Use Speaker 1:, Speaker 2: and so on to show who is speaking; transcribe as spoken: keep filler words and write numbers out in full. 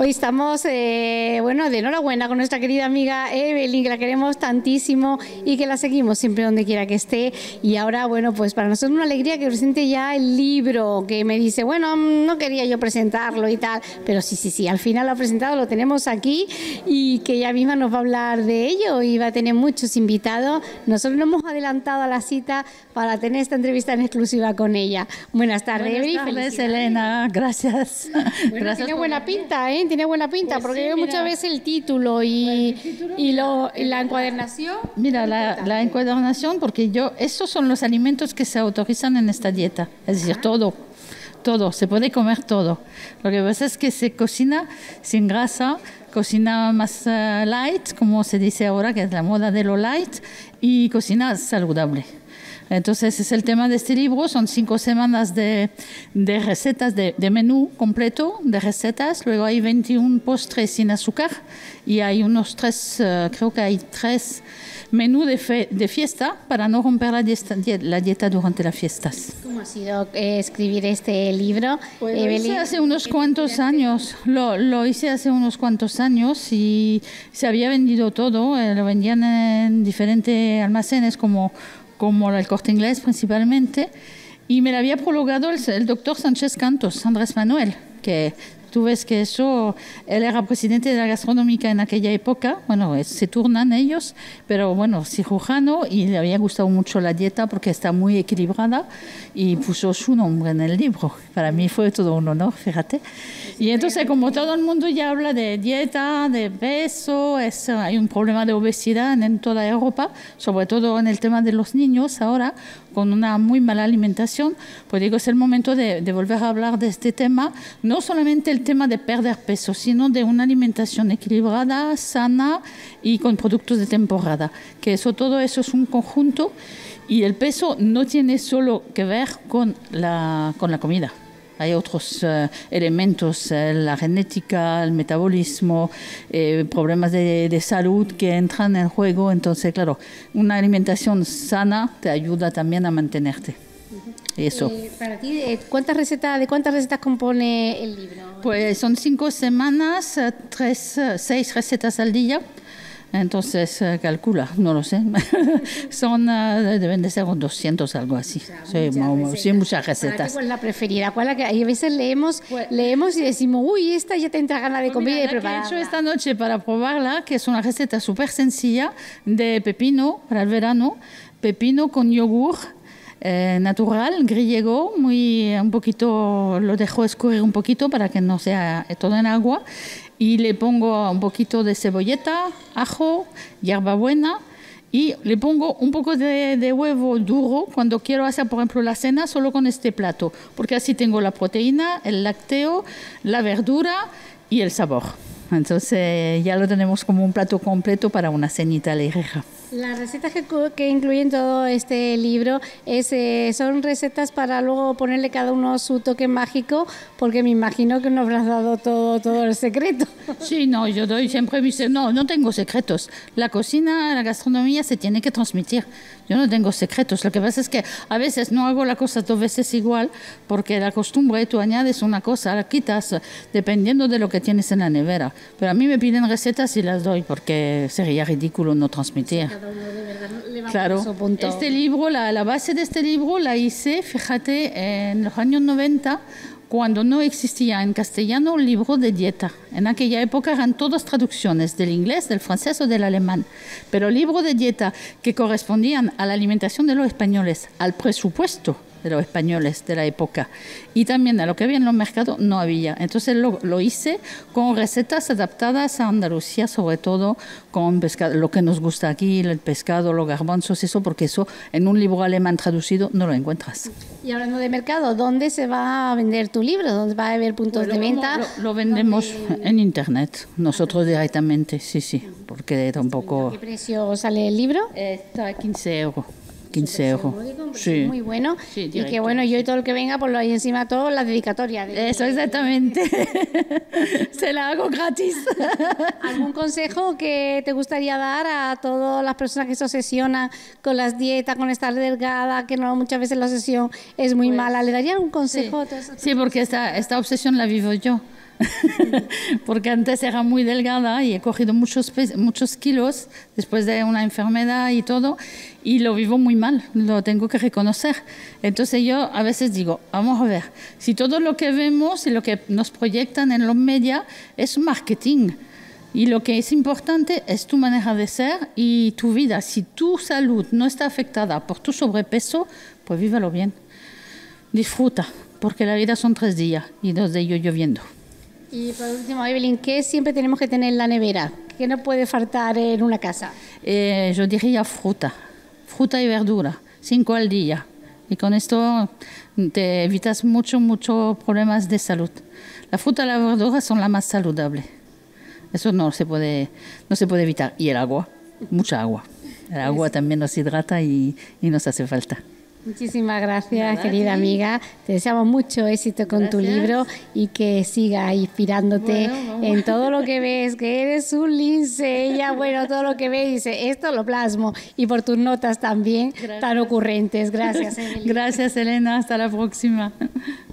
Speaker 1: Hoy estamos, eh, bueno, de enhorabuena con nuestra querida amiga Evelyn, que la queremos tantísimo y que la seguimos siempre donde quiera que esté. Y ahora, bueno, pues para nosotros una alegría que presente ya el libro, que me dice, bueno, no quería yo presentarlo y tal, pero sí, sí, sí, al final lo ha presentado, lo tenemos aquí y que ella misma nos va a hablar de ello y va a tener muchos invitados. Nosotros nos hemos adelantado a la cita para tener esta entrevista en exclusiva con ella. Buenas tardes, Evelyn.
Speaker 2: Buenas tardes, Elena. Gracias.
Speaker 1: Bueno,
Speaker 2: Gracias
Speaker 1: tiene
Speaker 2: por...
Speaker 1: buena pinta, ¿eh? Tiene buena pinta,
Speaker 2: Pues
Speaker 1: porque
Speaker 2: sí,
Speaker 1: veo
Speaker 2: mira.
Speaker 1: muchas veces el título y,
Speaker 2: El título,
Speaker 1: y, lo,
Speaker 2: mira.
Speaker 1: y la encuadernación.
Speaker 2: Mira, la, la encuadernación, porque yo, estos son los alimentos que se autorizan en esta dieta, es decir, todo, todo, se puede comer todo. Lo que pasa es que se cocina sin grasa, cocina más uh, light, como se dice ahora, que es la moda de lo light, y cocina saludable. Entonces es el tema de este libro, son cinco semanas de, de recetas, de, de menú completo, de recetas, luego hay veintiún postres sin azúcar y hay unos tres, uh, creo que hay tres menús de, fe, de fiesta para no romper la dieta, la dieta durante las fiestas.
Speaker 1: ¿Cómo ha sido eh, escribir este libro?
Speaker 2: Pues lo hice hace unos cuantos años, lo, lo hice hace unos cuantos años y se había vendido todo, eh, lo vendían en diferentes almacenes como como el Corte Inglés principalmente, y me lo había prologado el, el doctor Sánchez Cantos, Andrés Manuel, que tú ves que eso, él era presidente de la gastronómica en aquella época, bueno, es, se turnan ellos, pero bueno, cirujano, y le había gustado mucho la dieta porque está muy equilibrada, y puso su nombre en el libro. Para mí fue todo un honor, fíjate. Y entonces, como todo el mundo ya habla de dieta, de peso, es, hay un problema de obesidad en, en toda Europa, sobre todo en el tema de los niños ahora, con una muy mala alimentación, pues digo, es el momento de, de volver a hablar de este tema, no solamente el tema de perder peso, sino de una alimentación equilibrada, sana y con productos de temporada, que eso, todo eso es un conjunto, y el peso no tiene solo que ver con la, con la comida. Hay otros uh, elementos, uh, la genética, el metabolismo, eh, problemas de, de salud que entran en juego. Entonces, claro, una alimentación sana te ayuda también a mantenerte. Eso.
Speaker 1: Eh, para ti, ¿cuántas recetas, ¿de cuántas recetas compone el libro?
Speaker 2: Pues son cinco semanas, tres, seis recetas al día. Entonces, uh, calcula, no lo sé. Son, uh, deben de ser doscientos, algo así. O sea, sí, muchas recetas. Sí, muchas recetas.
Speaker 1: ¿Cuál es la preferida? ¿Cuál la que hay? A veces leemos, pues, leemos y decimos, uy, esta ya te entra ganas de comer, pues mira, y de prepararla.
Speaker 2: La que he hecho esta noche para probarla, que es una receta súper sencilla de pepino para el verano, pepino con yogur. Eh, natural, griego, muy, un poquito, lo dejo escurrir un poquito para que no sea todo en agua, y le pongo un poquito de cebolleta, ajo, hierbabuena, y le pongo un poco de, de huevo duro cuando quiero hacer, por ejemplo, la cena solo con este plato, porque así tengo la proteína, el lácteo, la verdura y el sabor. Entonces ya lo tenemos como un plato completo para una cenita ligera.
Speaker 1: Las recetas que, que incluyen todo este libro es, eh, son recetas para luego ponerle cada uno su toque mágico, porque me imagino que no habrás dado todo, todo el secreto.
Speaker 2: Sí, no, yo doy siempre mis... No, no tengo secretos. La cocina, la gastronomía se tiene que transmitir. Yo no tengo secretos. Lo que pasa es que a veces no hago la cosa dos veces igual, porque la costumbre, tú añades una cosa, la quitas, dependiendo de lo que tienes en la nevera. Pero a mí me piden recetas y las doy, porque sería ridículo no transmitir.
Speaker 1: Cada uno de verdad le va
Speaker 2: claro,
Speaker 1: a su punto.
Speaker 2: Este libro, la, la base de este libro la hice, fíjate, en los años noventa, cuando no existía en castellano un libro de dieta. En aquella época eran todas traducciones del inglés, del francés o del alemán. Pero libros de dieta que correspondían a la alimentación de los españoles, al presupuesto de los españoles de la época y también a lo que había en los mercados, no había. Entonces lo, lo hice con recetas adaptadas a Andalucía, sobre todo con pescado, lo que nos gusta aquí, el pescado, los garbanzos, eso, porque eso en un libro alemán traducido no lo encuentras.
Speaker 1: Y hablando de mercado, ¿dónde se va a vender tu libro? ¿Dónde va a haber puntos
Speaker 2: Bueno,
Speaker 1: de venta?
Speaker 2: Lo, lo vendemos ¿Dónde? En internet, nosotros directamente, sí, sí, porque tampoco...
Speaker 1: ¿A qué precio sale el libro?
Speaker 2: Está a quince euros. quince euros.
Speaker 1: Sí. Muy bueno.
Speaker 2: Sí,
Speaker 1: y que bueno, yo y todo el que venga, pues lo hay encima todo, la dedicatoria. De...
Speaker 2: Eso, exactamente. Se la hago gratis.
Speaker 1: ¿Algún consejo que te gustaría dar a todas las personas que se obsesionan con las dietas, con estar delgada, que no muchas veces la obsesión es muy pues, mala? ¿Le daría algún consejo?
Speaker 2: Sí, sí porque esta, esta obsesión la vivo yo. porque antes era muy delgada y he cogido muchos, muchos kilos después de una enfermedad y todo, y lo vivo muy mal, lo tengo que reconocer. Entonces yo a veces digo, vamos a ver, si todo lo que vemos y lo que nos proyectan en los medios es marketing, y lo que es importante es tu manera de ser y tu vida. Si tu salud no está afectada por tu sobrepeso, pues vívalo bien. Disfruta, porque la vida son tres días y dos de ellos lloviendo.
Speaker 1: Y por último, Evelyn, ¿qué siempre tenemos que tener en la nevera? ¿Qué no puede faltar en una casa?
Speaker 2: Eh, yo diría fruta, fruta y verdura, cinco al día. Y con esto te evitas muchos, muchos problemas de salud. La fruta y la verdura son las más saludables. Eso no se puede, no se puede evitar. Y el agua, mucha agua. El agua también nos hidrata y, y nos hace falta.
Speaker 1: Muchísimas gracias, querida amiga. Te deseamos mucho éxito con gracias. Tu libro y que siga inspirándote bueno, en todo lo que ves, que eres un lince. Ella, bueno, todo lo que ve dice, esto lo plasmo. Y por tus notas también gracias. Tan ocurrentes. Gracias, Evelyn.
Speaker 2: Gracias, Elena. Hasta la próxima.